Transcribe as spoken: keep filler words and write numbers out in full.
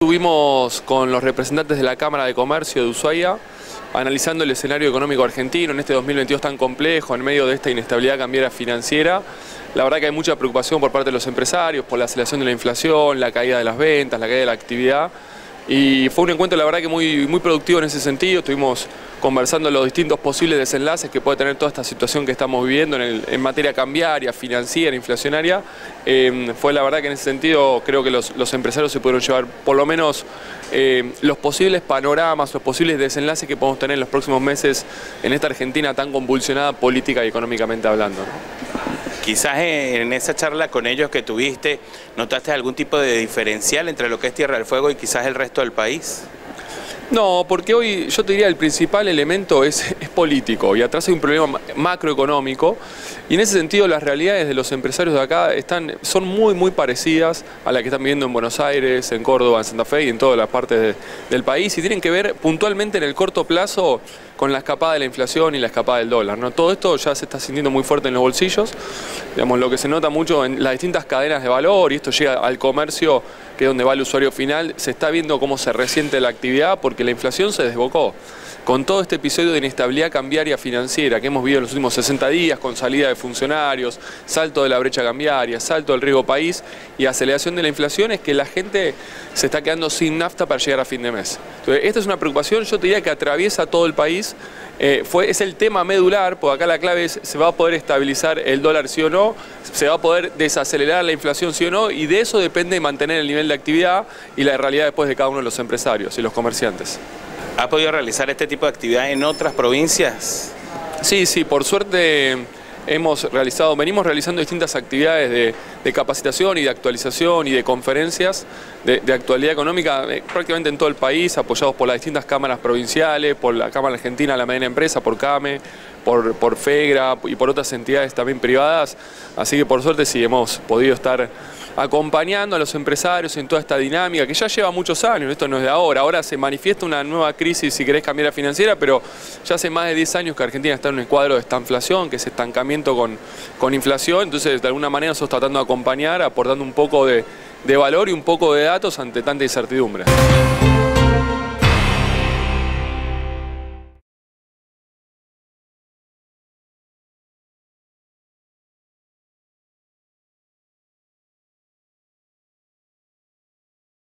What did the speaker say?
Estuvimos con los representantes de la Cámara de Comercio de Ushuaia analizando el escenario económico argentino en este dos mil veintidós tan complejo, en medio de esta inestabilidad cambiaria financiera. La verdad que hay mucha preocupación por parte de los empresarios por la aceleración de la inflación, la caída de las ventas, la caída de la actividad. Y fue un encuentro, la verdad, que muy, muy productivo en ese sentido. Estuvimos conversando los distintos posibles desenlaces que puede tener toda esta situación que estamos viviendo en, el, en materia cambiaria, financiera, inflacionaria. Eh, fue la verdad que en ese sentido creo que los, los empresarios se pudieron llevar por lo menos eh, los posibles panoramas, los posibles desenlaces que podemos tener en los próximos meses en esta Argentina tan convulsionada política y económicamente hablando, ¿no? Quizás en esa charla con ellos que tuviste, ¿notaste algún tipo de diferencial entre lo que es Tierra del Fuego y quizás el resto del país? No, porque hoy yo te diría el principal elemento es, es político y atrás hay un problema macroeconómico y en ese sentido las realidades de los empresarios de acá están, son muy muy parecidas a las que están viviendo en Buenos Aires, en Córdoba, en Santa Fe y en todas las partes de, del país y tienen que ver puntualmente en el corto plazo con la escapada de la inflación y la escapada del dólar, ¿no? Todo esto ya se está sintiendo muy fuerte en los bolsillos, digamos, lo que se nota mucho en las distintas cadenas de valor y esto llega al comercio, que es donde va el usuario final, se está viendo cómo se resiente la actividad porque la inflación se desbocó. Con todo este episodio de inestabilidad cambiaria financiera que hemos vivido en los últimos sesenta días, con salida de funcionarios, salto de la brecha cambiaria, salto del riesgo país y aceleración de la inflación, es que la gente se está quedando sin nafta para llegar a fin de mes. Entonces, esta es una preocupación, yo te diría que atraviesa todo el país. Eh, fue, es el tema medular, porque acá la clave es, ¿se va a poder estabilizar el dólar sí o no? ¿Se va a poder desacelerar la inflación sí o no? Y de eso depende mantener el nivel de actividad y la realidad después de cada uno de los empresarios y los comerciantes. ¿Ha podido realizar este tipo de actividad en otras provincias? Sí, sí, por suerte hemos realizado, venimos realizando distintas actividades de, de capacitación y de actualización y de conferencias de, de actualidad económica eh, prácticamente en todo el país, apoyados por las distintas cámaras provinciales, por la Cámara Argentina de la Mediana Empresa, por CAME, por, por FEGRA y por otras entidades también privadas. Así que por suerte sí hemos podido estar acompañando a los empresarios en toda esta dinámica que ya lleva muchos años, esto no es de ahora, ahora se manifiesta una nueva crisis, si querés, cambiar la financiera, pero ya hace más de diez años que Argentina está en un cuadro de estanflación, que es estancamiento con, con inflación, entonces de alguna manera nosotros tratando de acompañar, aportando un poco de, de valor y un poco de datos ante tanta incertidumbre.